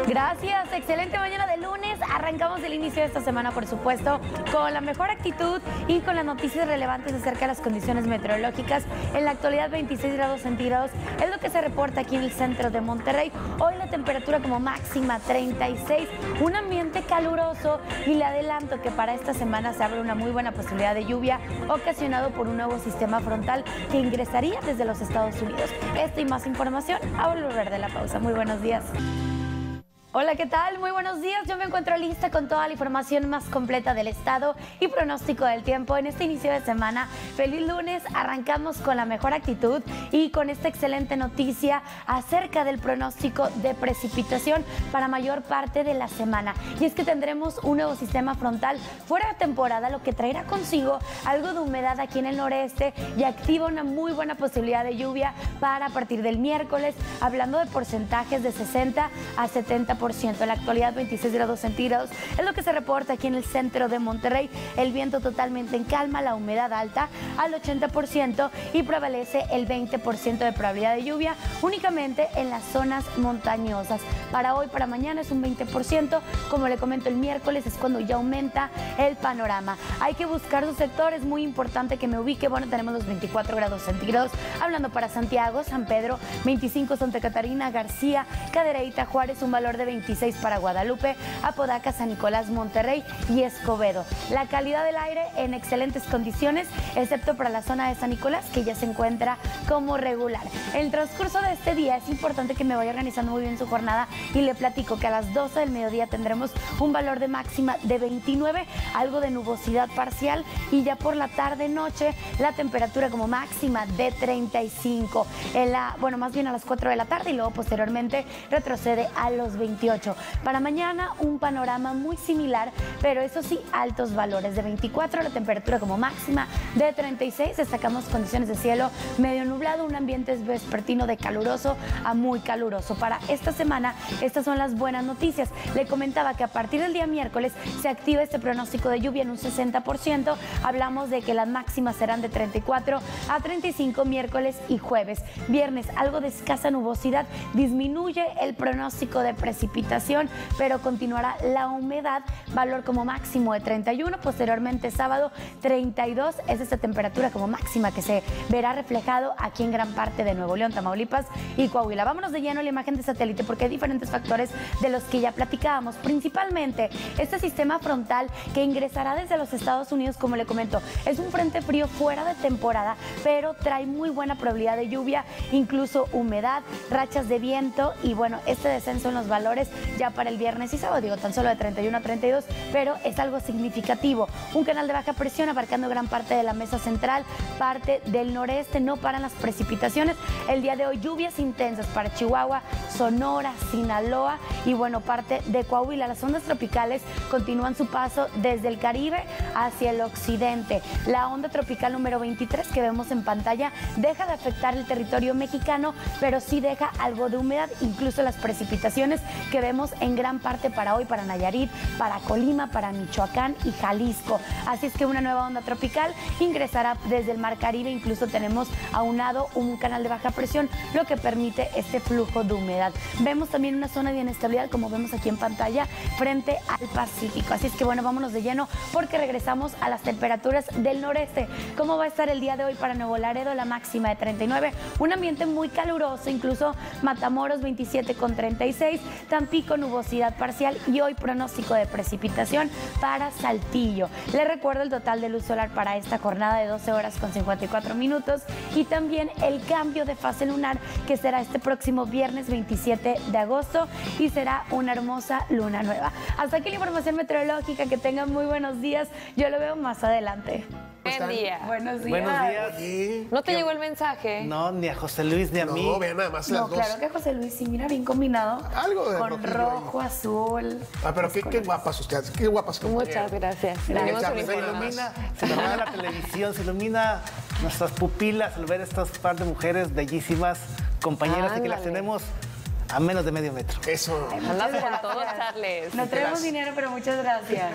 Gracias, excelente mañana de lunes. Arrancamos el inicio de esta semana, por supuesto, con la mejor actitud y con las noticias relevantes acerca de las condiciones meteorológicas. En la actualidad, 26 grados centígrados es lo que se reporta aquí en el centro de Monterrey. Hoy la temperatura como máxima 36, un ambiente caluroso, y le adelanto que para esta semana se abre una muy buena posibilidad de lluvia ocasionado por un nuevo sistema frontal que ingresaría desde los Estados Unidos. Esta y más información al volver de la pausa. Muy buenos días. Hola, ¿qué tal? Muy buenos días. Yo me encuentro lista con toda la información más completa del estado y pronóstico del tiempo en este inicio de semana. Feliz lunes. Arrancamos con la mejor actitud y con esta excelente noticia acerca del pronóstico de precipitación para mayor parte de la semana. Y es que tendremos un nuevo sistema frontal fuera de temporada, lo que traerá consigo algo de humedad aquí en el noreste y activa una muy buena posibilidad de lluvia para a partir del miércoles, hablando de porcentajes de 60 a 70%. En la actualidad, 26 grados centígrados es lo que se reporta aquí en el centro de Monterrey. El viento totalmente en calma, la humedad alta al 80% y prevalece el 20% de probabilidad de lluvia únicamente en las zonas montañosas. Para hoy, para mañana es un 20%. Como le comento, el miércoles es cuando ya aumenta el panorama. Hay que buscar su sector, es muy importante que me ubique. Bueno, tenemos los 24 grados centígrados, hablando para Santiago, San Pedro, 25 Santa Catarina, García, Cadereyta, Juárez, un valor de 26 para Guadalupe, Apodaca, San Nicolás, Monterrey y Escobedo. La calidad del aire en excelentes condiciones, excepto para la zona de San Nicolás, que ya se encuentra como regular. En el transcurso de este día es importante que me vaya organizando muy bien su jornada y le platico que a las 12 del mediodía tendremos un valor de máxima de 29, algo de nubosidad parcial, y ya por la tarde-noche la temperatura como máxima de 35. Más bien a las 4 de la tarde y luego posteriormente retrocede a los 28. Para mañana un panorama muy similar, pero eso sí, altos valores de 24, la temperatura como máxima de 36. Destacamos condiciones de cielo medio nublado, un ambiente vespertino de caluroso a muy caluroso. Para esta semana, estas son las buenas noticias. Le comentaba que a partir del día miércoles se activa este pronóstico de lluvia en un 60%. Hablamos de que las máximas serán de 34 a 35 miércoles y jueves. Viernes, algo de escasa nubosidad, disminuye el pronóstico de precipitación, pero continuará la humedad, valor como máximo de 31, posteriormente sábado 32, es esta temperatura como máxima que se verá reflejado aquí en gran parte de Nuevo León, Tamaulipas y Coahuila. Vámonos de lleno a la imagen de satélite porque hay diferentes factores de los que ya platicábamos, principalmente este sistema frontal que ingresará desde los Estados Unidos. Como le comento, es un frente frío fuera de temporada, pero trae muy buena probabilidad de lluvia, incluso humedad, rachas de viento y bueno, este descenso en los valores ya para el viernes y sábado, digo tan solo de 31 a 32, pero es algo significativo. Un canal de baja presión abarcando gran parte de la mesa central, parte del noreste, no paran las precipitaciones. El día de hoy lluvias intensas para Chihuahua, Sonora, Sinaloa y bueno, parte de Coahuila. Las ondas tropicales continúan su paso desde el Caribe hacia el occidente. La onda tropical número 23 que vemos en pantalla deja de afectar el territorio mexicano, pero sí deja algo de humedad, incluso las precipitaciones que vemos en gran parte para hoy, para Nayarit, para Colima, para Michoacán y Jalisco. Así es que una nueva onda tropical ingresará desde el Mar Caribe, incluso tenemos aunado un canal de baja presión, lo que permite este flujo de humedad. Vemos también una zona de inestabilidad, como vemos aquí en pantalla, frente al Pacífico. Así es que bueno, vámonos de lleno porque regresamos a las temperaturas del noreste. ¿Cómo va a estar el día de hoy para Nuevo Laredo? La máxima de 39, un ambiente muy caluroso, incluso Matamoros 27 con 36, Tampico nubosidad parcial y hoy pronóstico de precipitación para Saltillo. Les recuerdo el total de luz solar para esta jornada de 12 horas con 54 minutos y también el cambio de fase lunar que será este próximo viernes 27 de agosto y será una hermosa luna nueva. Hasta aquí la información meteorológica, que tengan muy buenos días, yo lo veo más adelante. Buen día. Buenos días. Buenos días. Sí. ¿No te llegó el mensaje? No, ni a José Luis ni a mí. No, vean nada más las dos. Claro que José Luis, sí, mira, bien combinado. Algo de con rojo, azul. Ah, pero qué guapas ustedes, qué guapas. Muchas gracias. Se ilumina la televisión, se ilumina nuestras pupilas al ver estas par de mujeres bellísimas, compañeras, y que las tenemos a menos de medio metro. Eso. Andamos con todo, Charles. No tenemos dinero, pero muchas gracias.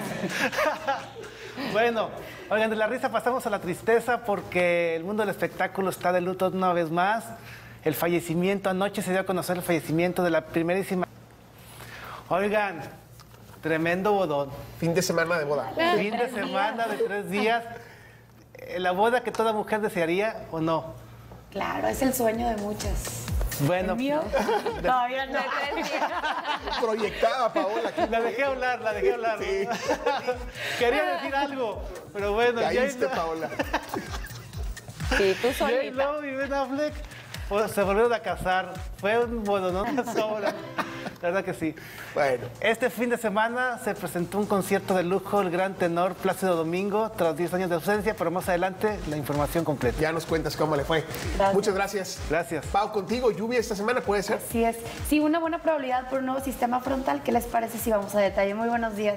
Bueno, oigan, de la risa pasamos a la tristeza porque el mundo del espectáculo está de luto una vez más. El fallecimiento, anoche se dio a conocer el fallecimiento de la primerísima Oigan, tremendo bodón. Fin de semana de boda. Fin de semana de 3 días. La boda que toda mujer desearía, ¿o no? Claro, es el sueño de muchas. Bueno, ¿El mío? Todavía no. Proyectada, Paola. la dejé hablar. Sí. Quería decir algo, pero bueno. Caíste, Paola. Sí, tú solita. J-Lo y Ben Affleck se volvieron a casar. Fue un bodonón ahora. La verdad que sí. Bueno. Este fin de semana se presentó un concierto de lujo, el gran tenor Plácido Domingo, tras 10 años de ausencia, pero más adelante la información completa. Ya nos cuentas cómo le fue. Gracias. Muchas gracias. Gracias. Pau, contigo, lluvia esta semana, ¿puede ser? Así es. Sí, una buena probabilidad por un nuevo sistema frontal. ¿Qué les parece si vamos a detalle? Muy buenos días.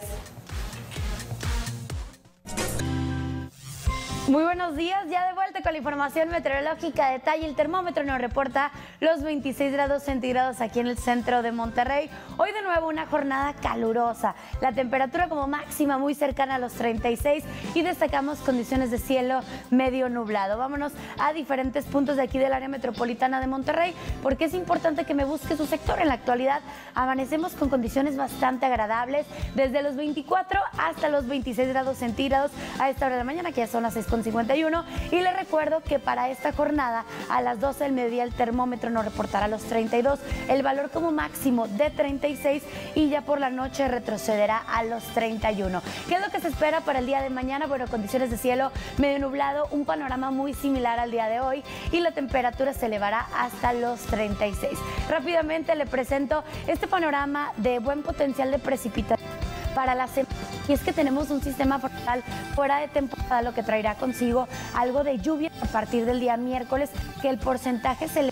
Muy buenos días, ya de vuelta con la información meteorológica. Detalle, el termómetro nos reporta los 26 grados centígrados aquí en el centro de Monterrey. Hoy de nuevo una jornada calurosa, la temperatura como máxima muy cercana a los 36 y destacamos condiciones de cielo medio nublado. Vámonos a diferentes puntos de aquí del área metropolitana de Monterrey porque es importante que me busque su sector. En la actualidad amanecemos con condiciones bastante agradables, desde los 24 hasta los 26 grados centígrados a esta hora de la mañana, que ya son las 6:51, y les recuerdo que para esta jornada a las 12 del mediodía el termómetro nos reportará los 32, el valor como máximo de 36 y ya por la noche retrocederá a los 31. ¿Qué es lo que se espera para el día de mañana? Bueno, condiciones de cielo medio nublado, un panorama muy similar al día de hoy y la temperatura se elevará hasta los 36. Rápidamente le presento este panorama de buen potencial de precipitación para la semana. Y es que tenemos un sistema frontal fuera de temporada, lo que traerá consigo algo de lluvia a partir del día miércoles, que el porcentaje se le...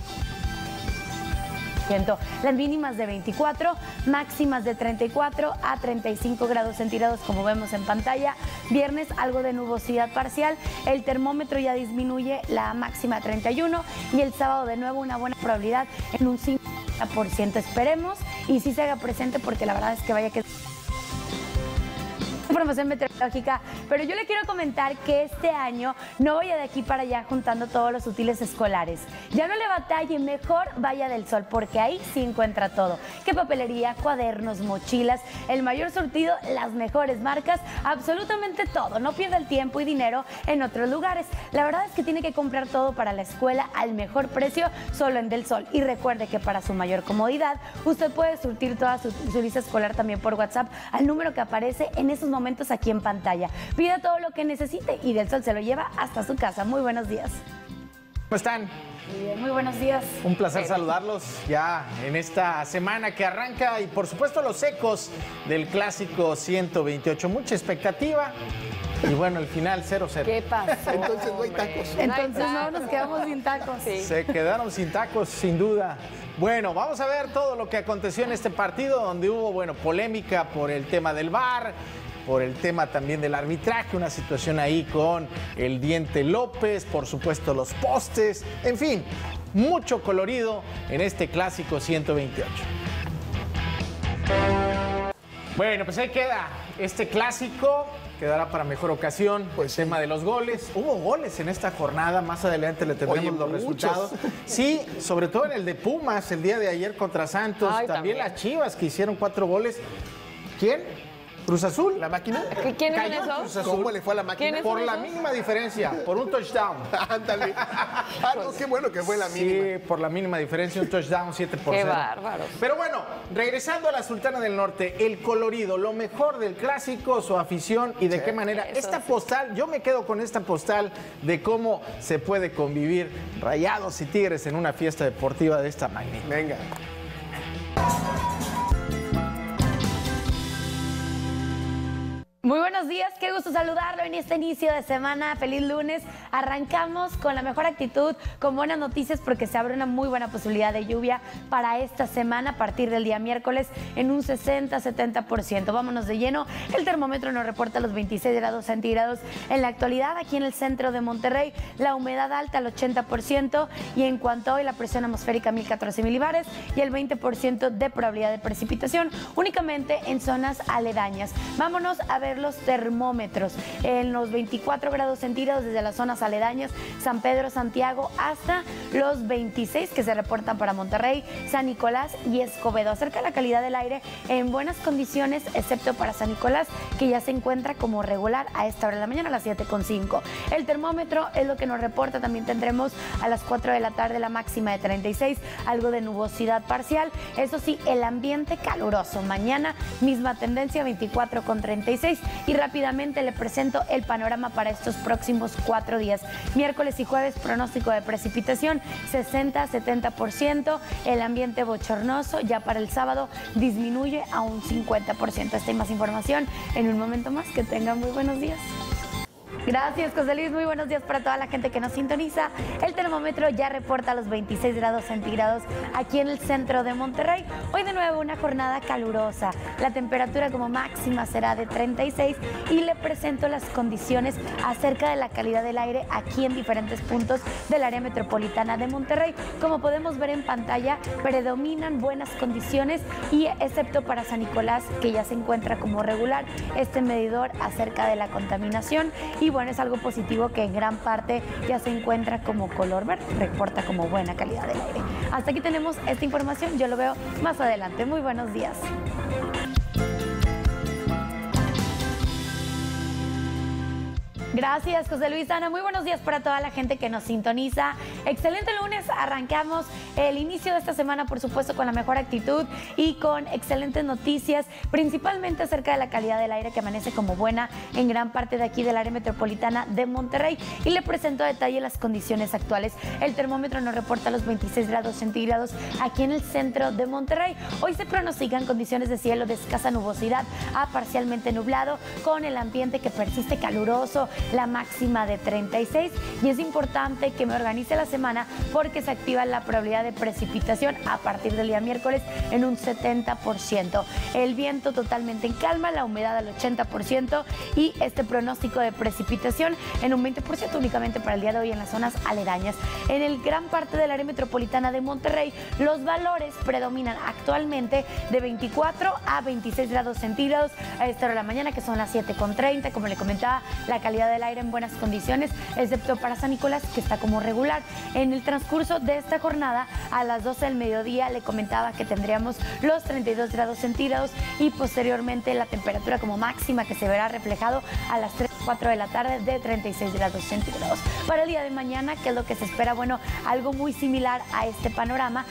Las mínimas de 24, máximas de 34 a 35 grados centígrados, como vemos en pantalla. Viernes algo de nubosidad parcial, el termómetro ya disminuye, la máxima a 31 y el sábado de nuevo una buena probabilidad en un 50%. Esperemos y sí se haga presente porque la verdad es que vaya que... Información meteorológica, pero yo le quiero comentar que este año no vaya de aquí para allá juntando todos los útiles escolares. Ya no le batalle, mejor vaya del Sol, porque ahí sí encuentra todo. ¿Qué papelería, cuadernos, mochilas, el mayor surtido, las mejores marcas, absolutamente todo? No pierda el tiempo y dinero en otros lugares. La verdad es que tiene que comprar todo para la escuela al mejor precio solo en Del Sol. Y recuerde que para su mayor comodidad, usted puede surtir toda su lista escolar también por WhatsApp al número que aparece en esos momentos aquí en pantalla. Pida todo lo que necesite y Del Sol se lo lleva hasta su casa. Muy buenos días. ¿Cómo están? Muy bien, muy buenos días. Un placer saludarlos ya en esta semana que arranca y por supuesto los ecos del clásico 128. Mucha expectativa y bueno, el final 0-0. ¿Qué pasó? Entonces no hay tacos. Entonces no nos quedamos sin tacos. Sí. Se quedaron sin tacos, sin duda. Bueno, vamos a ver todo lo que aconteció en este partido donde hubo, bueno, polémica por el tema del VAR, por el tema también del arbitraje, una situación ahí con el Diente López, por supuesto los postes, en fin, mucho colorido en este clásico 128. Bueno, pues ahí queda este clásico. Quedará para mejor ocasión, Pues el tema de los goles. Hubo goles en esta jornada, más adelante le tendremos Oye, los muchos. resultados. Sí, sobre todo en el de Pumas, el día de ayer contra Santos. Ay, también también. las Chivas que hicieron 4 goles. ¿Quién? ¿Cruz Azul? ¿La máquina? ¿Quiénes Cayó son Cruz esos? Azul. ¿Cómo le fue a la máquina? ¿Quiénes Por son la esos? mínima diferencia, por un touchdown. Ándale. Ah, no, qué bueno que fue la mínima. Sí, por la mínima diferencia, un touchdown 7-0. Qué bárbaros. Pero bueno, regresando a la Sultana del Norte, el colorido, lo mejor del clásico, su afición y de qué manera. Eso Esta sí. postal, yo me quedo con esta postal de cómo se puede convivir Rayados y Tigres en una fiesta deportiva de esta magnitud. Venga. Muy buenos días, qué gusto saludarlo en este inicio de semana. Feliz lunes. Arrancamos con la mejor actitud, con buenas noticias porque se abre una muy buena posibilidad de lluvia para esta semana a partir del día miércoles en un 60-70%. Vámonos de lleno. El termómetro nos reporta los 26 grados centígrados en la actualidad aquí en el centro de Monterrey. La humedad alta al 80% y en cuanto a hoy la presión atmosférica 1014 milibares y el 20% de probabilidad de precipitación únicamente en zonas aledañas. Vámonos a ver los termómetros. En los 24 grados centígrados desde las zonas aledañas, San Pedro, Santiago, hasta los 26 que se reportan para Monterrey, San Nicolás y Escobedo. Acerca de la calidad del aire, en buenas condiciones, excepto para San Nicolás, que ya se encuentra como regular a esta hora de la mañana, a las 7:05. El termómetro es lo que nos reporta. También tendremos a las 4 de la tarde la máxima de 36, algo de nubosidad parcial. Eso sí, el ambiente caluroso. Mañana, misma tendencia, 24,36. Y rápidamente le presento el panorama para estos próximos 4 días. Miércoles y jueves, pronóstico de precipitación, 60-70%. El ambiente bochornoso. Ya para el sábado disminuye a un 50%. Esta y más información en un momento más. Que tengan muy buenos días. Gracias, José Luis. Muy buenos días para toda la gente que nos sintoniza. El termómetro ya reporta los 26 grados centígrados aquí en el centro de Monterrey. Hoy de nuevo una jornada calurosa. La temperatura como máxima será de 36 y le presento las condiciones acerca de la calidad del aire aquí en diferentes puntos del área metropolitana de Monterrey. Como podemos ver en pantalla, predominan buenas condiciones y excepto para San Nicolás, que ya se encuentra como regular este medidor acerca de la contaminación. Y bueno, es algo positivo que en gran parte ya se encuentra como color verde, reporta como buena calidad del aire. Hasta aquí tenemos esta información, yo lo veo más adelante. Muy buenos días. Gracias, José Luis. Ana, muy buenos días para toda la gente que nos sintoniza. Excelente lunes, arrancamos el inicio de esta semana, por supuesto, con la mejor actitud y con excelentes noticias, principalmente acerca de la calidad del aire que amanece como buena en gran parte de aquí del área metropolitana de Monterrey. Y le presento a detalle las condiciones actuales. El termómetro nos reporta los 26 grados centígrados aquí en el centro de Monterrey. Hoy se pronostican condiciones de cielo de escasa nubosidad a parcialmente nublado, con el ambiente que persiste caluroso, la máxima de 36, y es importante que me organice la semana porque se activa la probabilidad de precipitación a partir del día miércoles en un 70%. El viento totalmente en calma, la humedad al 80% y este pronóstico de precipitación en un 20% únicamente para el día de hoy en las zonas aledañas. En el gran parte del área metropolitana de Monterrey, los valores predominan actualmente de 24 a 26 grados centígrados a esta hora de la mañana, que son las 7:30. Como le comentaba, la calidad del aire en buenas condiciones, excepto para San Nicolás, que está como regular. En el transcurso de esta jornada, a las 12 del mediodía, le comentaba que tendríamos los 32 grados centígrados y posteriormente la temperatura como máxima que se verá reflejado a las 3-4 de la tarde de 36 grados centígrados. Para el día de mañana, ¿qué es lo que se espera? Bueno, algo muy similar a este panorama,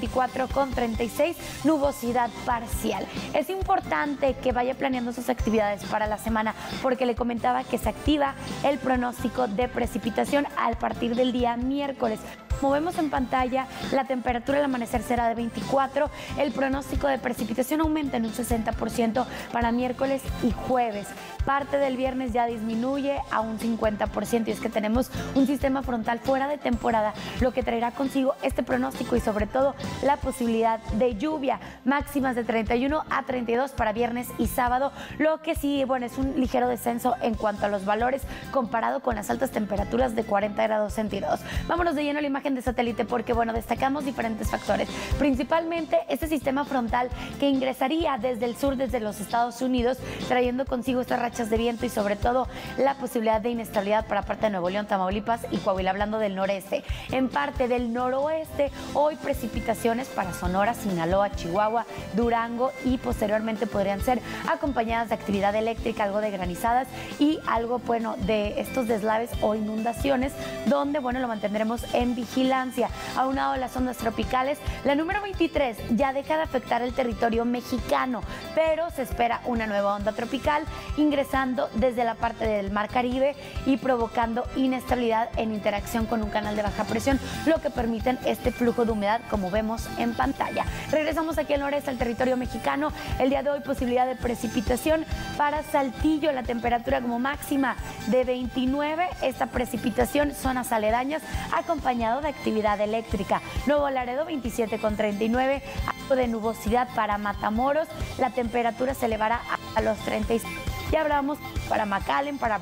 24,36, nubosidad parcial. Es importante que vaya planeando sus actividades para la semana porque le comentaba que se activa el pronóstico de precipitación a partir del día miércoles. Como vemos en pantalla, la temperatura al amanecer será de 24, el pronóstico de precipitación aumenta en un 60% para miércoles y jueves. Parte del viernes ya disminuye a un 50% y es que tenemos un sistema frontal fuera de temporada, lo que traerá consigo este pronóstico y sobre todo la posibilidad de lluvia. Máximas de 31 a 32 para viernes y sábado, lo que sí, bueno, es un ligero descenso en cuanto a los valores comparado con las altas temperaturas de 40 grados centígrados. Vámonos de lleno a la imagen de satélite porque, bueno, destacamos diferentes factores, principalmente este sistema frontal que ingresaría desde el sur, desde los Estados Unidos, trayendo consigo estas rachas de viento y sobre todo la posibilidad de inestabilidad para parte de Nuevo León, Tamaulipas y Coahuila, hablando del noreste. En parte del noroeste, hoy precipitaciones para Sonora, Sinaloa, Chihuahua, Durango y posteriormente podrían ser acompañadas de actividad eléctrica, algo de granizadas y algo, bueno, de estos deslaves o inundaciones, donde, bueno, lo mantendremos en vigilancia. Aunado a las ondas tropicales, la número 23 ya deja de afectar el territorio mexicano, pero se espera una nueva onda tropical ingresando desde la parte del Mar Caribe y provocando inestabilidad en interacción con un canal de baja presión, lo que permiten este flujo de humedad como vemos en pantalla. Regresamos aquí al noreste, al territorio mexicano. El día de hoy posibilidad de precipitación para Saltillo, la temperatura como máxima de 29, esta precipitación zonas aledañas acompañado de actividad eléctrica. Nuevo Laredo 27,39, algo de nubosidad para Matamoros, la temperatura se elevará a los 36. Ya hablamos para McAllen, para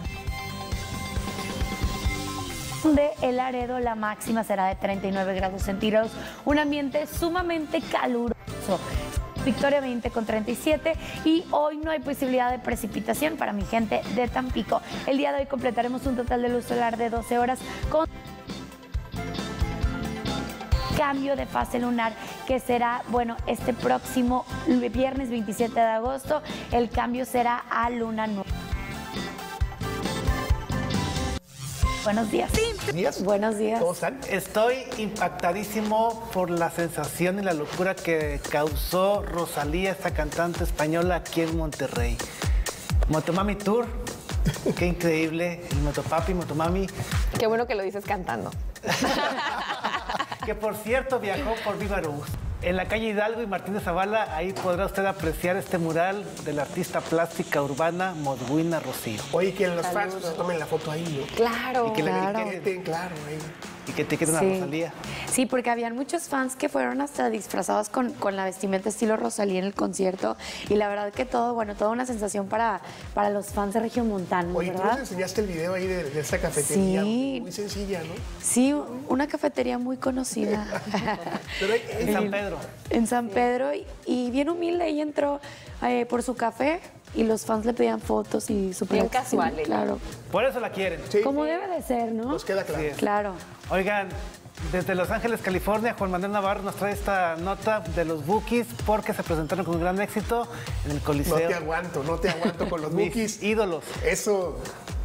de El Laredo, la máxima será de 39 grados centígrados, un ambiente sumamente caluroso. Victoria 20-37 y hoy no hay posibilidad de precipitación para mi gente de Tampico. El día de hoy completaremos un total de luz solar de 12 horas con cambio de fase lunar que será, bueno, este próximo viernes 27 de agosto. El cambio será a luna nueva. Buenos días. Buenos días. ¿Cómo están? Estoy impactadísimo por la sensación y la locura que causó Rosalía, esta cantante española, aquí en Monterrey. Motomami Tour, qué increíble. El Motopapi, Motomami. Qué bueno que lo dices cantando. Que por cierto viajó por Viva Aerobús. En la calle Hidalgo y Martínez Zavala, ahí podrá usted apreciar este mural de la artista plástica urbana Modwina Rocío. Oye, que los fans se tomen la foto ahí, ¿no? Claro. Y que le Etiqueten, claro, ahí. Y que etiqueten a Sí. Rosalía. Sí, porque habían muchos fans que fueron hasta disfrazados con la vestimenta estilo Rosalía en el concierto. Y la verdad que todo, bueno, toda una sensación para los fans de Regiomontanos, Oye, tú nos ¿verdad? enseñaste el video ahí de esa cafetería. Sí. Muy sencilla, ¿no? Sí, una cafetería muy conocida. Pero En San Pedro. En San Pedro. Y bien humilde, ella entró por su café y los fans le pedían fotos y súper Bien accesible, casual ella. claro. Por eso la quieren. sí, Como debe de ser, ¿no? nos queda claro. Sí es. Claro. Oigan, desde Los Ángeles, California, Juan Manuel Navarro nos trae esta nota de los Bukis porque se presentaron con gran éxito en el No Coliseo. te aguanto con los Mis Bukis. ídolos. Eso.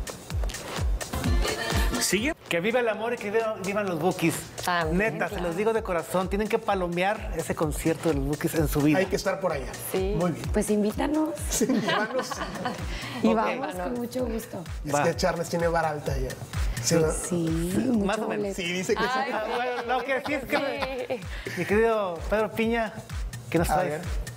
¿Sigue? Que viva el amor y que vivan los Bukis. Amén, Neta, se los digo de corazón, tienen que palomear ese concierto de los Bukis en su vida. Hay que estar por allá. Sí. Muy bien. Pues invítanos Sí, llévanos. y Ok. vamos con mucho gusto. Es Va. que Charles tiene vara alta ya. Sí, ¿no? Sí, más mucho o menos. boleto. Sí, dice que sí. Ah, bueno, lo que sí es que mi querido Pedro Piña, ¿qué nos A traes? ver.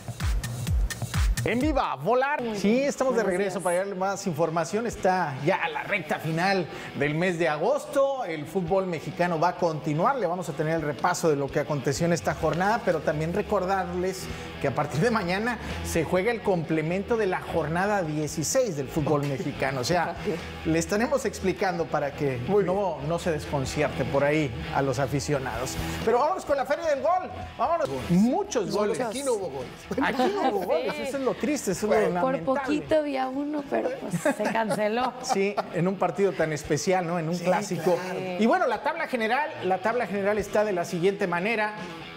En Viva Volar. Sí, estamos de regreso para darle más información. Está ya a la recta final del mes de agosto. El fútbol mexicano va a continuar. Le vamos a tener el repaso de lo que aconteció en esta jornada, pero también recordarles que a partir de mañana se juega el complemento de la jornada 16 del fútbol mexicano. O sea, le estaremos explicando para que Muy bien. no se desconcierte por ahí a los aficionados. Pero vámonos con la Feria del Gol. Vámonos. Muchos goles. Aquí no hubo goles. Aquí no hubo goles, eso es lo triste, eso es lo Bueno, Por lamentable. poquito había uno, pero pues se canceló. Sí, en un partido tan especial, ¿no? En un clásico. claro. Y bueno, la tabla general está de la siguiente manera.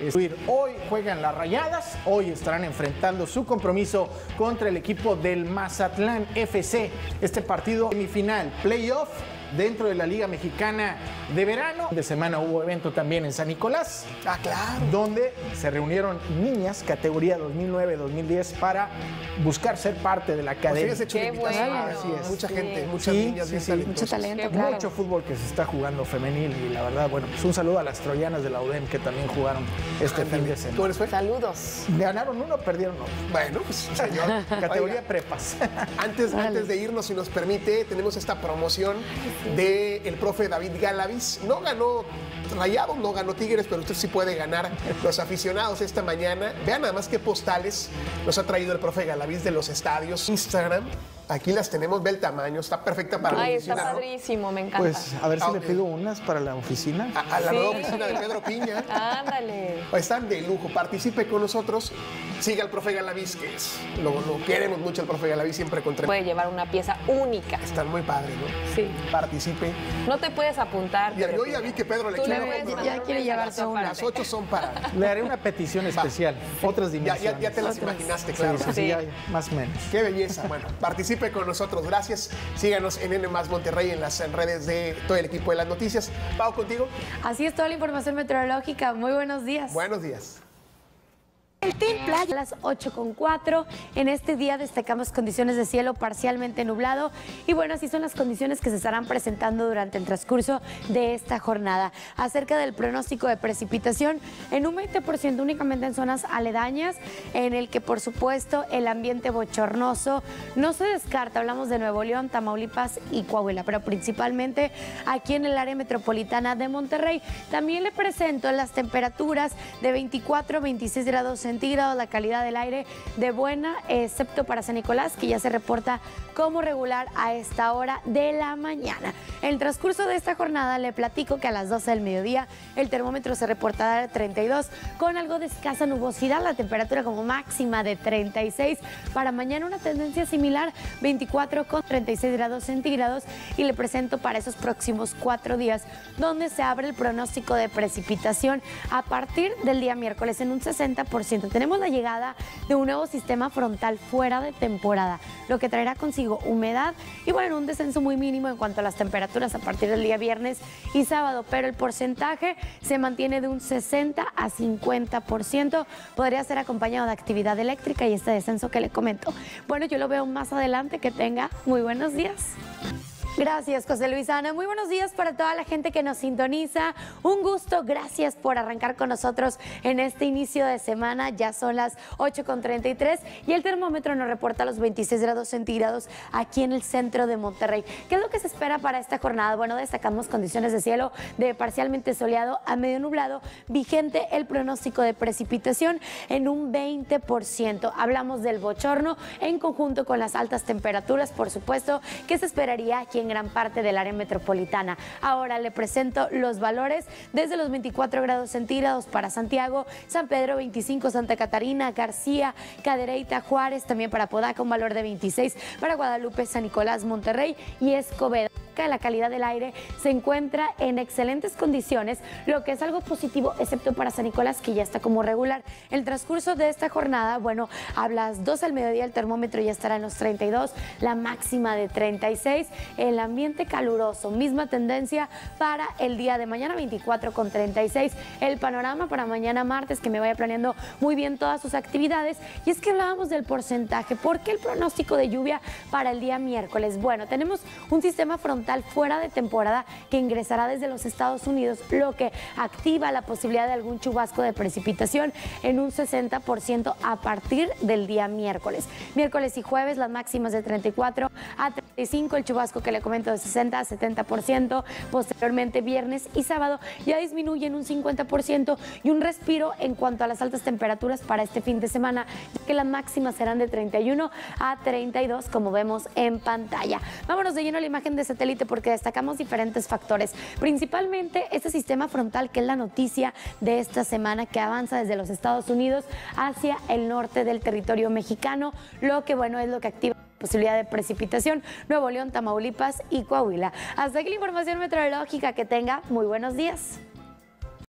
Hoy juegan las Rayadas, hoy estarán enfrentando su compromiso contra el equipo del Mazatlán FC. Este partido semifinal, playoff, dentro de la Liga Mexicana de Verano. De semana hubo evento también en San Nicolás, Ah, claro. donde se reunieron niñas categoría 2009-2010 para buscar ser parte de la Pues sí, academia. has hecho Qué una invitación. bueno. Así es. Mucha Sí. gente, muchas Sí, niñas sí, bien sí. talentosas. Mucho talento, Qué claro. Mucho fútbol que se está jugando femenil y la verdad, bueno, pues un saludo a las troyanas de la UDEM que también jugaron este fin de ¿Cómo semana. les fue? Saludos. Ganaron uno, perdieron otro. Bueno, pues señor. Categoría Oiga, prepas. antes de irnos, si nos permite, tenemos esta promoción del profe David Galaviz. No ganó Rayados, no ganó Tigres, pero usted sí puede ganar los aficionados esta mañana. Vean nada más qué postales nos ha traído el profe Galaviz de los estadios. Instagram, aquí las tenemos, ve el tamaño, está perfecta para la Ay, está oficina, ¿no? padrísimo, me encanta. Pues a ver si Ah, le ok. pido unas para la oficina. A la Sí. nueva oficina de Pedro Piña. Ándale. Están de lujo, participe con nosotros. Siga al profe Galaviz, que es, lo queremos mucho el profe Galaviz, siempre contra. Puede llevar una pieza única. Están muy padres, ¿no? Sí. Participe. No te puedes apuntar. Y yo Pedro ya Piña. vi que Pedro le Tú quiere puedes comprar. mandar Ya quiere un llevarse mensaje una. Las aparte. 8 son para. Le haré una petición especial, otras Ya, dimensiones. ya te las Otras. imaginaste, Sí, claro. sí, sí, Sí. ya, más o menos. Qué belleza. Bueno, participe con nosotros. Gracias. Síganos en N Monterrey en las redes de todo el equipo de las noticias. Pau, contigo. Así es toda la información meteorológica. Muy buenos días. Buenos días. El Team Playa a las 8:04. En este día destacamos condiciones de cielo parcialmente nublado. Y bueno, así son las condiciones que se estarán presentando durante el transcurso de esta jornada. Acerca del pronóstico de precipitación, en un 20% únicamente en zonas aledañas, en el que por supuesto el ambiente bochornoso no se descarta. Hablamos de Nuevo León, Tamaulipas y Coahuila, pero principalmente aquí en el área metropolitana de Monterrey. También le presento las temperaturas de 24 a 26 grados centígrados centígrados, la calidad del aire de buena, excepto para San Nicolás, que ya se reporta como regular a esta hora de la mañana. En el transcurso de esta jornada le platico que a las 12 del mediodía el termómetro se reportará de 32 con algo de escasa nubosidad, la temperatura como máxima de 36. Para mañana una tendencia similar, 24 con 36 grados centígrados, y le presento para esos próximos 4 días donde se abre el pronóstico de precipitación a partir del día miércoles en un 60%. Tenemos la llegada de un nuevo sistema frontal fuera de temporada, lo que traerá consigo humedad y bueno, un descenso muy mínimo en cuanto a las temperaturas a partir del día viernes y sábado, pero el porcentaje se mantiene de un 60 a 50%. Podría ser acompañado de actividad eléctrica y este descenso que le comento. Bueno, yo lo veo más adelante. Que tenga muy buenos días. Gracias, José Luis. Ana, muy buenos días para toda la gente que nos sintoniza. Un gusto, gracias por arrancar con nosotros en este inicio de semana. Ya son las 8:33 y el termómetro nos reporta los 26 grados centígrados aquí en el centro de Monterrey. ¿Qué es lo que se espera para esta jornada? Bueno, destacamos condiciones de cielo de parcialmente soleado a medio nublado, vigente el pronóstico de precipitación en un 20%. Hablamos del bochorno en conjunto con las altas temperaturas, por supuesto, que se esperaría aquí en gran parte del área metropolitana. Ahora le presento los valores desde los 24 grados centígrados para Santiago, San Pedro 25, Santa Catarina, García, Cadereyta, Juárez, también para Apodaca un valor de 26, para Guadalupe, San Nicolás, Monterrey y Escobedo. La calidad del aire se encuentra en excelentes condiciones, lo que es algo positivo, excepto para San Nicolás, que ya está como regular. El transcurso de esta jornada, bueno, a las 12 del mediodía el termómetro ya estará en los 32, la máxima de 36, el ambiente caluroso, misma tendencia para el día de mañana, 24 con 36. El panorama para mañana martes, que me vaya planeando muy bien todas sus actividades, y es que hablábamos del porcentaje. ¿Por qué el pronóstico de lluvia para el día miércoles? Bueno, tenemos un sistema frontal fuera de temporada que ingresará desde los Estados Unidos, lo que activa la posibilidad de algún chubasco de precipitación en un 60% a partir del día miércoles. Miércoles y jueves las máximas de 34 a 35, el chubasco que le comento de 60 a 70%, posteriormente viernes y sábado ya disminuye en un 50% y un respiro en cuanto a las altas temperaturas para este fin de semana, ya que las máximas serán de 31 a 32 como vemos en pantalla. Vámonos de lleno a la imagen de satélite porque destacamos diferentes factores, principalmente este sistema frontal que es la noticia de esta semana, que avanza desde los Estados Unidos hacia el norte del territorio mexicano, lo que bueno es lo que activa posibilidad de precipitación, Nuevo León, Tamaulipas y Coahuila. Hasta aquí la información meteorológica. Que tenga muy buenos días.